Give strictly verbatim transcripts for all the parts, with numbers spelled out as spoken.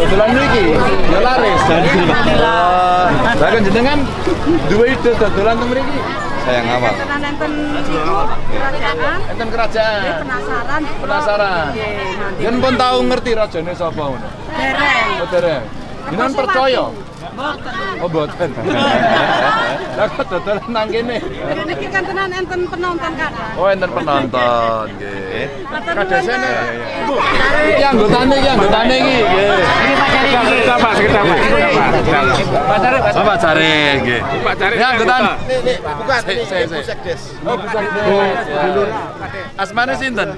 dodolan niki ya laris. Lah kan jenengan duwe ide dodolan teng mriki. Saya ngawal. Enten kerajaan. Enten kerajaan. Penasaran. Penasaran. Yen pun tahu ngerti rajane sapa ngono. Dereng. Oh dereng. Jenengan percaya? Oh boten. Lah kok dodolan nang kene. Niki kan tenan enten penonton kadang. Oh enten penonton nggih. Kadesene. Bu, iki anggotane iki anggotane iki nggih. Ini Pak Cari. Sekitar Pak, sekitar Pak. Pak Cari. Oh Pak Cari nggih. Pak Cari. Ya anggotan. Bukan, ini Sekdes. Oh Sekdes. Asmane sinten?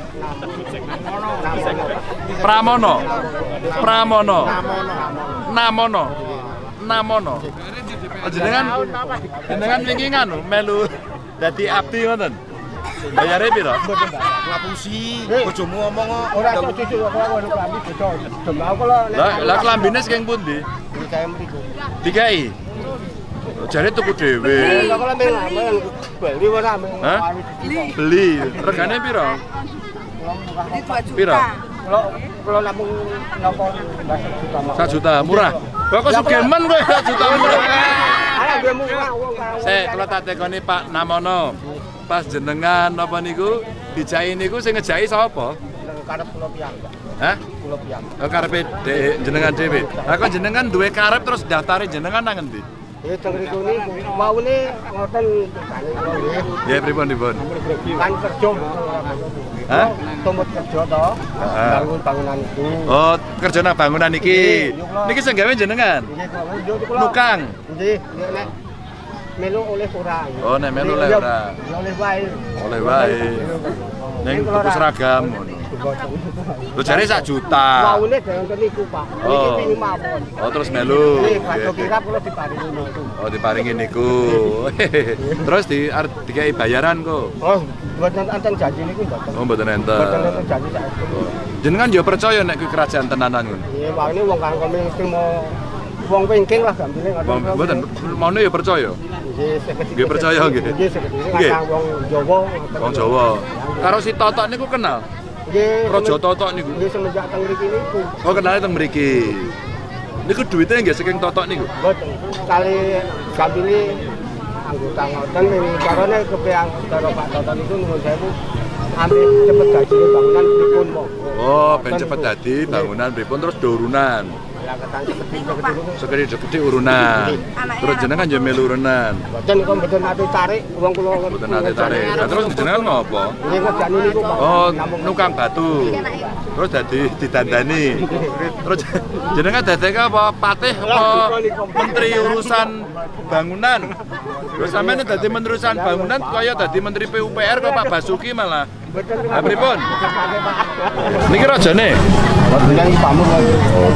Pramono. Pramono. Namono. Namono. Jenengan jenengan wingi nganu melu dadi abdi ngoten. Bayare piro? Ngapusi, bojomu ngomong kok. Ora kok cucu kok ngono klambi beda. Dem aku lho. Lah lah klambine saking pundi? Kae mriku. Dikai. Jare tuku dhewe. Lah kok lambe beli ora Hah? Beli. Regane piro? Piro? Kalau kalau namung nopo juta mah. satu juta murah. Kok kok sugemen kowe satu juta murah. Ala gue murah wong karo. Saya kalau tak tekoni Pak Namono. Pas jenengan napa niku dijai niku sing ngejai sapa? Karep kula piyang. Hah? Kula piyang. Oh karepe jenengan dhewe. Lah kok jenengan duwe karep terus daftare jenengan nang endi? Ya teng mriku niku maune ngoten tukane kula nggih. Ya pripun pripun? Kan kerja. Hah? Tumut kerja to. Bangun bangunan itu. Oh, kerja nang bangunan iki. Niki sing gawe jenengan. Nggih kula. Nukang. Nggih, nek melu oleh ora. Oh, nek melu oleh ora. Oleh wae. Oleh wae. Ning tuku seragam ngono. Lho jare sak juta. Maune dhewe niku, Pak. Niki Oh. pengin mawon. Oh, terus melu. Nggih, badhe kirap kula diparingi niku. Oh, diparingi niku. Terus di arep dikai bayaran kok. Oh, mboten enten janji niku mboten. Oh, mboten enten. Mboten enten janji saiki. Jenengan yo percaya nek kuwi kerajaan tenanan ngono. Iya, Pak, ini wong kang mesti mau wong wingking lah gambine Wong mboten maune yo percaya. Nggih, sekedhik. Nggih percaya nggih. Nggih, sekedhik. Nggih. Kadang wong Jawa. Wong Jawa. Karo si Totok niku kenal. Nggih. Raja Totok niku. Nggih, semenjak teng mriki niku. Oh, kenale teng mriki. Niku duwite nggih saking Totok niku. Mboten. Kali gambine anggota ngoten ini carane kepeang karo Pak Toto niku nuwun sewu ambil cepet gaji bangunan pripun monggo. Oh, ben cepet dadi bangunan pripun terus dorunan. Lah ketan cepet cepet niku. Segede-gede urunan. Terus jenengan yo melu urunan. Mboten kok mboten ate tarik wong kula Mboten nate tarik. Lah terus jenengan ngopo? Nggih ngejani niku Pak. Oh, nukang batu. Terus dadi didandani. Terus jenengan dadeke apa? Patih apa menteri urusan bangunan? Terus sampeyan dadi menteri urusan bangunan kaya dadi menteri P U P R kok Pak Basuki malah. Lah pripun? Niki rajane. Yang pamur lagi.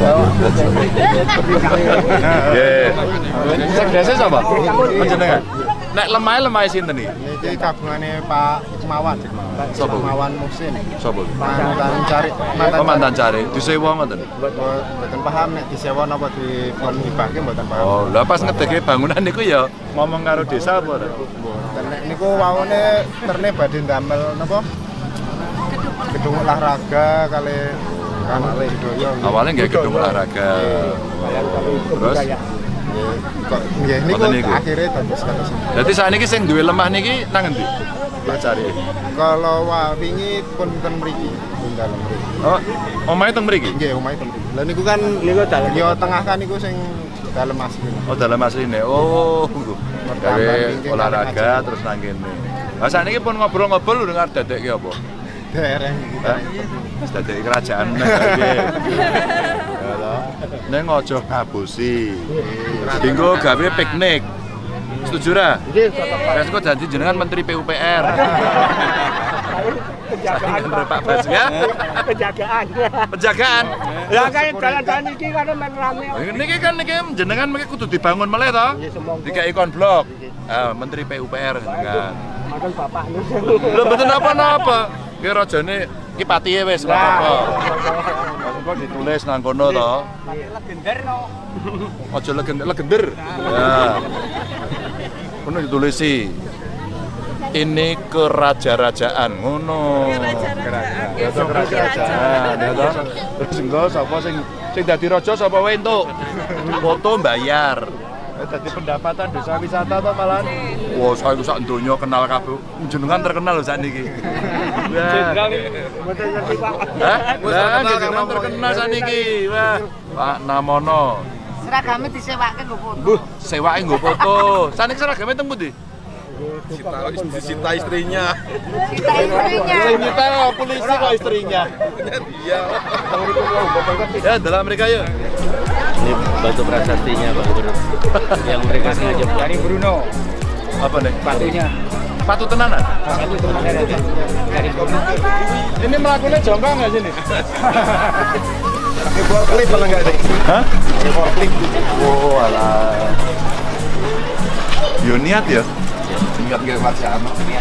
Nggih. Sekdese sapa? Panjenengan. Nek lemahe lemahe sinten iki? Iki kabungane Pak Kemawan. Sopo? Kemawan Musin. Sopo? Mantan cari Oh, mantan cari. Disewa ngoten. Mboten paham nek disewa napa dipun hibahke mboten paham. Oh, lah pas ngedeke bangunan niku ya ngomong karo desa apa ora? Mboten nek niku wawone terne badhe ndamel napa? Gedung olahraga kali kanale Doyo. Awalnya nggak gedung olahraga. Terus Kok nggih niku Mboten niku. akhire dados kados. dadi sakniki sing duwe lemah niki nang endi? Pak Cari. Kalau wa wingi pun ten mriki, pun dalem mriki. Oh, omahe teng mriki? Nggih, omahe ten mriki. Lah niku kan Niku dalem. yo tengah kan niku sing dalem asli. Oh, dalam asline. Oh, nggo. Gawe olahraga terus nang kene. Lah sakniki pun ngobrol-ngobrol dengar dadekke apa? Dereng iki. Hah? Wis dadekke kerajaan nggih. Ya toh. Neng aja ngabusi. Dinggo gawe piknik. Setuju ra? Nggih, tetep Wes kok janji jenengan menteri P U P R. penjagaan Pak Bas ya. penjagaan. Penjagaan. Lah kae jalan-jalan iki kan men rame. Niki kan niki jenengan mengki kudu dibangun meleh to. Dikai konblok. Ah, menteri P U P R jenengan. Makan bapak niku. Lho mboten apa-apa. Ki rajane ki patihe wis ora apa-apa. Kok ditulis nang kono to. Legender no. Aja legender, legender. Ya. Kono ditulisi. ini keraja-rajaan ngono. Keraja-rajaan. Ya toh keraja-rajaan, ya toh. Terus engko sapa sing sing dadi raja sapa wae entuk. Foto bayar. Eh dadi pendapatan desa wisata to malahan. Wah, saya sak donya kenal kabeh. Jenengan terkenal lho sakniki. Jenderal mboten ngerti Pak. Hah? Lah, jenengan terkenal sakniki. Wah, Pak Namono. Seragamnya disewake nggo foto. Buh, sewake nggo foto. Saniki seragame teng pundi? Disita istrinya. Kita istrinya. Sing nyita polisi kok istrinya. Iya. Ya, dalam mereka yuk. Ini batu prasastinya Pak Gubernur yang mereka sengaja Dari Bruno, Apa nih? patunya. Patu tenanan. Satu teman dari dari komisi. Ini melakukannya jongkang nggak sini? Pakai forklift apa enggak nih? Hah? Pakai forklift. Oh, alah. Yo niat ya. Ingat nggak wacana?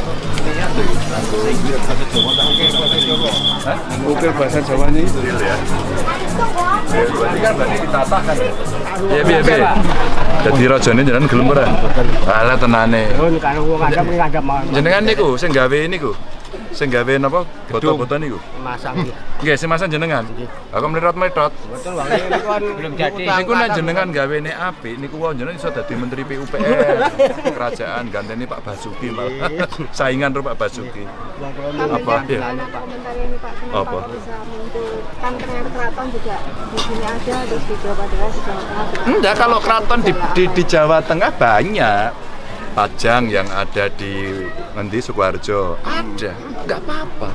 Hah? Oke, bahasa Jawanya itu. Real ya. Ya, berarti kan berarti ditata kan. Iya, iya, iya. Jadi rajane jenengan gelem ora? Alah tenane. Nun kan wong ada mung ada mau Jenengan niku sing gawe niku. Sing gawe napa? Foto-foto niku. masang. Nggih, sing masan jenengan. Aku melirat-melirat. Betul Bang, ini kan belum jadi. Niku nek jenengan gawene apik niku wong jenengan iso dadi menteri P U P R kerajaan ganteni Pak Basuki malah. Saingan karo Pak Basuki. Apa ya? Komentar ini Pak, kenapa Apa? bisa muncul kan ternyata keraton juga di sini ada, terus di Jawa Tengah, di Jawa Tengah juga. Enggak, kalau keraton di, di, di Jawa Tengah banyak. Pajang yang ada di nanti Sukoharjo ada, nggak apa-apa.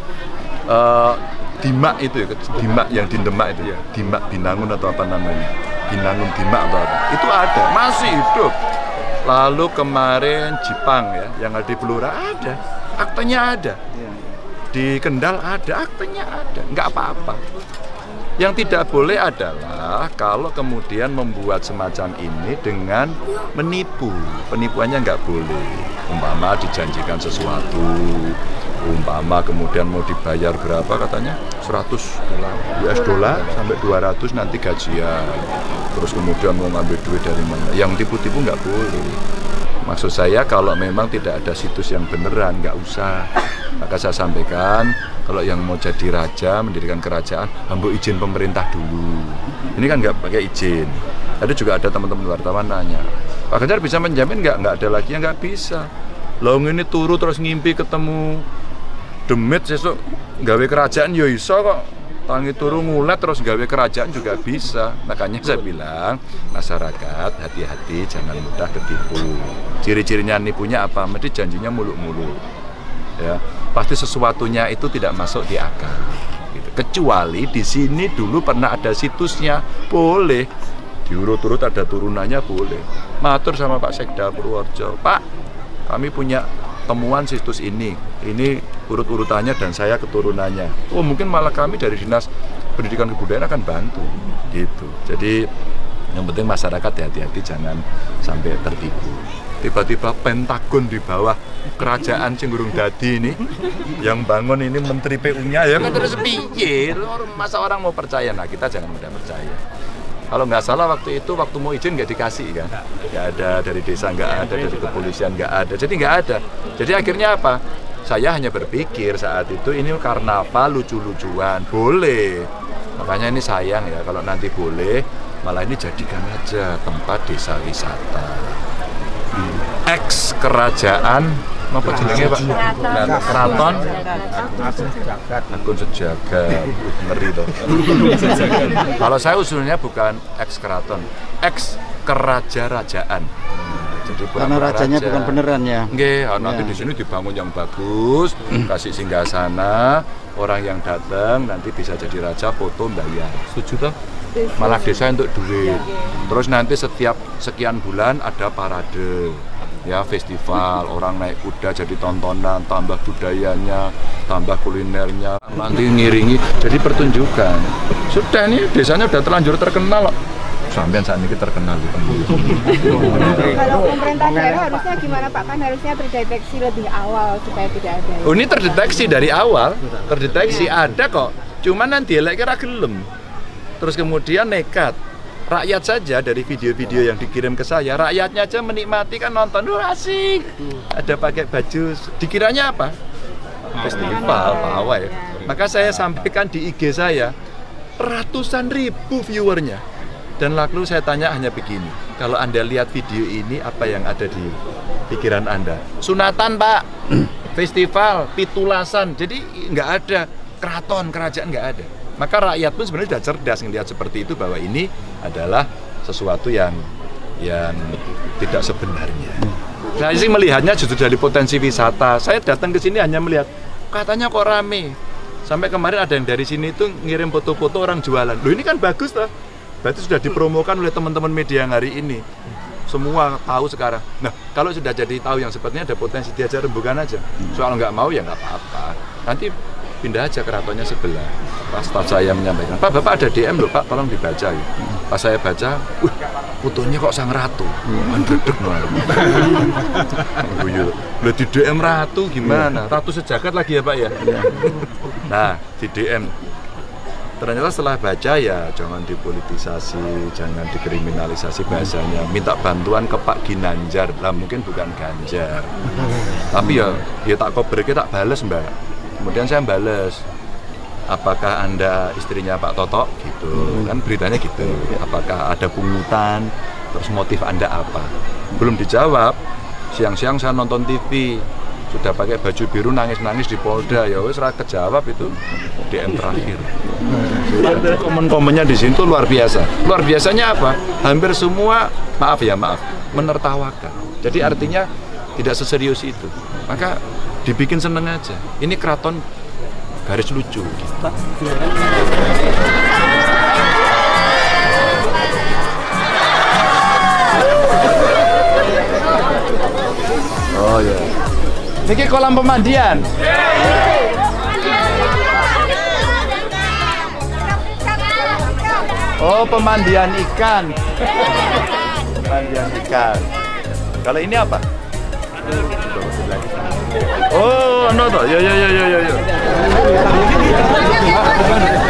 Uh, Dimak itu ya, Dimak yang di Demak itu ya, Dimak Binangun atau apa namanya, Binangun Dimak atau apa, itu ada, masih hidup. Lalu kemarin Jipang ya, yang ada di Blora ada, aktenya ada. Di Kendal ada, aktenya ada, nggak apa-apa. Yang tidak boleh adalah kalau kemudian membuat semacam ini dengan menipu. Penipuannya nggak boleh. Umpama dijanjikan sesuatu, umpama kemudian mau dibayar berapa katanya? seratus U S dollar sampai dua ratus nanti gajian. Terus kemudian mau ngambil duit dari mana? Yang tipu-tipu nggak boleh. Maksud saya kalau memang tidak ada situs yang beneran, nggak usah. Maka saya sampaikan, kalau yang mau jadi raja, mendirikan kerajaan, ambil izin pemerintah dulu. Ini kan nggak pakai izin. Tadi juga ada teman-teman wartawan nanya, Pak Ganjar bisa menjamin nggak? Nggak ada lagi yang nggak bisa. Loh ini turu terus ngimpi ketemu demit sesuk gawe kerajaan, yo iso kok. Tangi turu ngulet terus gawe kerajaan juga bisa. Makanya saya bilang masyarakat hati-hati, jangan mudah tertipu. Ciri-cirinya nipunya apa? Mesti janjinya muluk-muluk. Ya, pasti sesuatunya itu tidak masuk di akal. Gitu. Kecuali di sini dulu pernah ada situsnya, boleh. Diurut-urut ada turunannya, boleh. Matur sama Pak Sekda Purworejo, Pak, kami punya temuan situs ini, ini urut-urutannya dan saya keturunannya. Oh mungkin malah kami dari Dinas Pendidikan Kebudayaan akan bantu, gitu. Jadi yang penting masyarakat hati-hati, jangan sampai tertipu. Tiba-tiba Pentagon di bawah kerajaan Cingurung Dadi ini, yang bangun ini Menteri P U-nya ya kan terus piye? Masa orang mau percaya? Nah kita jangan mudah percaya. Kalau nggak salah waktu itu, waktu mau izin nggak dikasih kan? Nggak ada, dari desa nggak ada, dari kepolisian nggak ada, jadi nggak ada. Jadi akhirnya apa? Saya hanya berpikir saat itu ini karnaval lucu-lucuan, boleh. Makanya ini sayang ya, kalau nanti boleh, malah ini jadikan aja tempat desa wisata. Ex kerajaan, apa jenenge Pak? Keraton Agung Sejagat, ngeri toh. Kalau saya usulnya bukan ex keraton, ex keraja-rajaan. Jadi karena rajanya raja. Bukan beneran ya. Nggih, nanti ya. Di sini dibangun yang bagus, kasih singgasana, orang yang datang nanti bisa jadi raja, foto bayar. Setuju toh? Malah desa untuk duit. Terus nanti setiap sekian bulan ada parade. Ya festival, orang naik kuda jadi tontonan, tambah budayanya, tambah kulinernya, nanti ngiringi jadi pertunjukan. Sudah ini desanya udah terlanjur terkenal loh. Sampean saat ini terkenal. Kalau pemerintah daerah harusnya gimana Pak? Kan harusnya terdeteksi lebih awal supaya tidak ada. Oh ini terdeteksi dari awal, terdeteksi ada kok. Cuman nanti elek kira gelem. Terus kemudian nekat. rakyat saja dari video-video yang dikirim ke saya, rakyatnya aja menikmati kan nonton, wah asik. Ada pakai baju, dikiranya apa? Festival, pawai. Maka saya sampaikan di I G saya, ratusan ribu viewernya. Dan lalu saya tanya hanya begini, kalau Anda lihat video ini, apa yang ada di pikiran Anda? Sunatan Pak, festival, pitulasan, jadi nggak ada keraton, kerajaan nggak ada. Maka rakyat pun sebenarnya sudah cerdas melihat seperti itu, bahwa ini adalah sesuatu yang yang tidak sebenarnya. Saya sih melihatnya justru dari potensi wisata. Saya datang ke sini hanya melihat, katanya kok rame. Sampai kemarin ada yang dari sini itu ngirim foto-foto orang jualan. Loh ini kan bagus toh. Berarti sudah dipromokan oleh teman-teman media yang hari ini. Semua tahu sekarang. Nah, kalau sudah jadi tahu yang sepertinya ada potensi, diajar rembukan aja. Soal nggak mau ya nggak apa-apa. Nanti pindah aja keratonnya sebelah. Pas staf saya menyampaikan, Pak, Bapak ada D M loh Pak, tolong dibaca. Ya. Pas saya baca, wih, fotonya kok sang ratu. Mendredeg malah. Loh di D M ratu gimana? Ratu sejagat lagi ya Pak ya? Nah, di D M. Ternyata setelah baca ya jangan dipolitisasi, jangan dikriminalisasi bahasanya. Minta bantuan ke Pak Ginanjar, lah mungkin bukan Ganjar. Tapi ya, ya tak kobreke tak bales Mbak. Kemudian saya bales, apakah Anda istrinya Pak Toto? Gitu, kan beritanya gitu. Apakah ada pungutan? Terus motif Anda apa? Belum dijawab. Siang-siang saya nonton T V, sudah pakai baju biru nangis-nangis di Polda, ya wes rakyat kejawab itu D M terakhir. Komen-komennya di sini tuh luar biasa. Luar biasanya apa? Hampir semua, maaf ya maaf, menertawakan. Jadi artinya tidak seserius itu. Maka dibikin seneng aja. Ini keraton garis lucu. Gitu. Oh ya. Niki kolam pemandian. Oh, pemandian ikan. Pemandian ikan. Kalau ini apa? Oh, no, no. Yo, yo, yo, yo, yo.